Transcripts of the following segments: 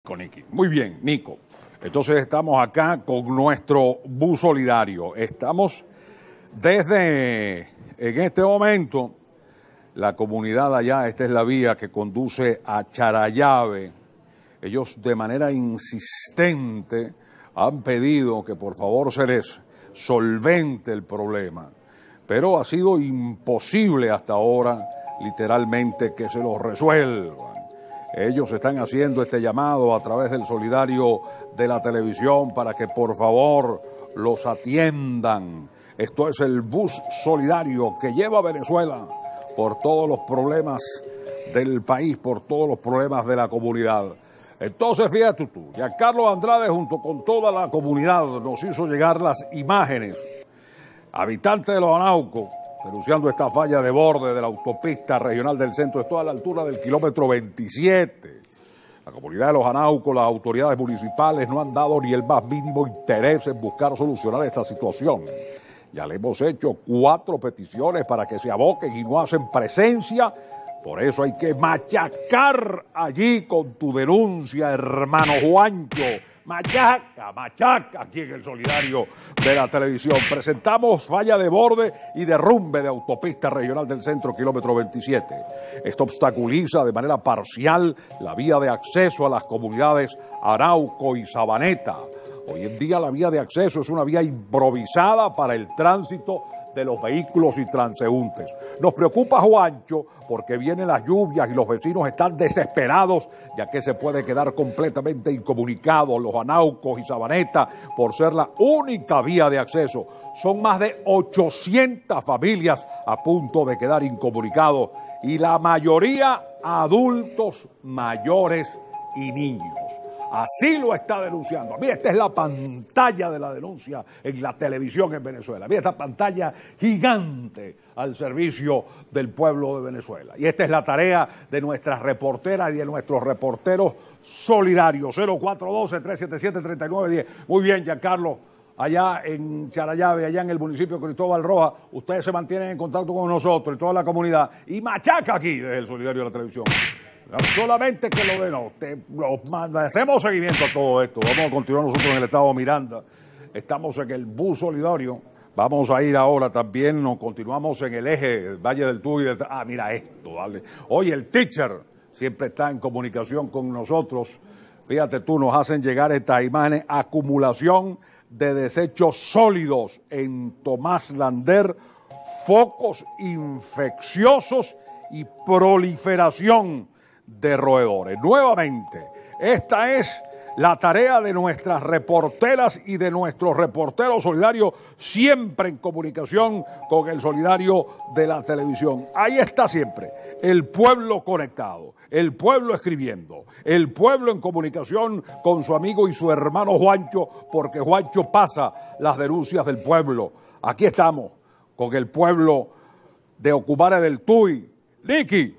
Con Nicky. Muy bien, Nico. Entonces estamos acá con nuestro bus solidario. Estamos desde, en este momento, la comunidad allá, esta es la vía que conduce a Charallave. Ellos de manera insistente han pedido que por favor se les solvente el problema, pero ha sido imposible hasta ahora, literalmente, que se los resuelvan. Ellos están haciendo este llamado a través del solidario de la televisión para que por favor los atiendan. Esto es el bus solidario que lleva a Venezuela por todos los problemas del país, por todos los problemas de la comunidad. Entonces, fíjate tú, Giancarlo Andrade junto con toda la comunidad nos hizo llegar las imágenes. Habitantes de Los Anaucos denunciando esta falla de borde de la autopista regional del centro, esto a la altura del kilómetro 27. La comunidad de Los Anaucos, las autoridades municipales no han dado ni el más mínimo interés en buscar solucionar esta situación. Ya le hemos hecho 4 peticiones para que se aboquen y no hacen presencia. Por eso hay que machacar allí con tu denuncia, hermano Juancho. Machaca, machaca aquí en el solidario de la televisión. Presentamos falla de borde y derrumbe de autopista regional del centro, kilómetro 27. Esto obstaculiza de manera parcial la vía de acceso a las comunidades Arauco y Sabaneta. Hoy en día la vía de acceso es una vía improvisada para el tránsito de los vehículos y transeúntes. Nos preocupa Juancho porque vienen las lluvias y los vecinos están desesperados, ya que se puede quedar completamente incomunicados Los Anaucos y Sabaneta por ser la única vía de acceso. Son más de 800 familias a punto de quedar incomunicados y la mayoría adultos mayores y niños. Así lo está denunciando. Mira, esta es la pantalla de la denuncia en la televisión en Venezuela. Mira esta pantalla gigante al servicio del pueblo de Venezuela. Y esta es la tarea de nuestras reporteras y de nuestros reporteros solidarios. 0412-377-3910. Muy bien, Giancarlo. Allá en Charallave, allá en el municipio de Cristóbal Rojas, ustedes se mantienen en contacto con nosotros y toda la comunidad. Y machaca aquí desde el solidario de la televisión. Solamente que lo hacemos seguimiento a todo esto. Vamos a continuar nosotros en el estado Miranda. Estamos en el bus solidario. Vamos a ir ahora también, nos continuamos en el eje Valle del Tuy. Mira esto, dale. Oye, el teacher siempre está en comunicación con nosotros. Fíjate tú, nos hacen llegar estas imágenes. Acumulación de desechos sólidos en Tomás Lander, focos infecciosos y proliferación de roedores. Nuevamente, esta es la tarea de nuestras reporteras y de nuestros reporteros solidarios, siempre en comunicación con el solidario de la televisión. Ahí está siempre el pueblo conectado, el pueblo escribiendo, el pueblo en comunicación con su amigo y su hermano Juancho, porque Juancho pasa las denuncias del pueblo. Aquí estamos con el pueblo de Ocumare del Tuy. Nicky.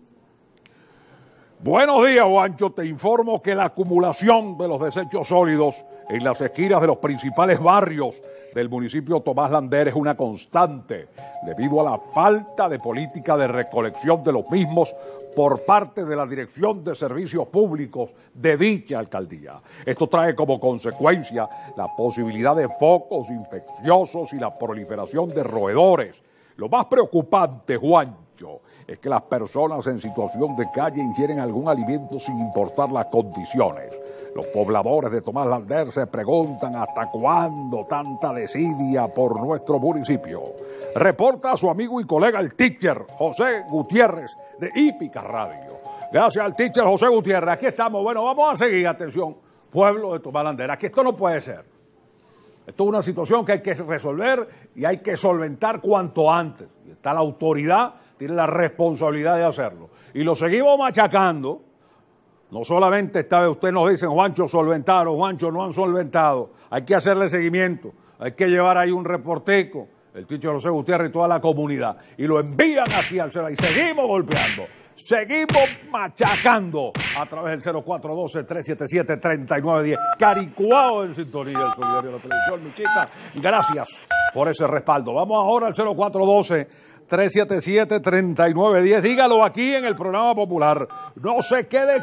Buenos días, Juancho. Te informo que la acumulación de los desechos sólidos en las esquinas de los principales barrios del municipio Tomás Lander es una constante debido a la falta de política de recolección de los mismos por parte de la Dirección de Servicios Públicos de dicha alcaldía. Esto trae como consecuencia la posibilidad de focos infecciosos y la proliferación de roedores. Lo más preocupante, Juancho, es que las personas en situación de calle ingieren algún alimento sin importar las condiciones. Los pobladores de Tomás Lander se preguntan hasta cuándo tanta desidia por nuestro municipio. Reporta a su amigo y colega el teacher José Gutiérrez de Hípica Radio. Gracias al teacher José Gutiérrez. Aquí estamos. Bueno, vamos a seguir. Atención, pueblo de Tomás Lander. Aquí esto no puede ser. Esto es una situación que hay que resolver y hay que solventar cuanto antes. Y está la autoridad, tiene la responsabilidad de hacerlo. Y lo seguimos machacando. No solamente esta vez ustedes nos dicen, Juancho, solventaron, Juancho, no han solventado. Hay que hacerle seguimiento, hay que llevar ahí un reporteco, el teacher José Gutiérrez y toda la comunidad. Y lo envían aquí al CELA y seguimos golpeando. Seguimos machacando a través del 0412-377-3910. Caricuado en sintonía del solidario de la televisión, mi chica. Gracias por ese respaldo. Vamos ahora al 0412-377-3910. Dígalo aquí en el programa popular. No se quede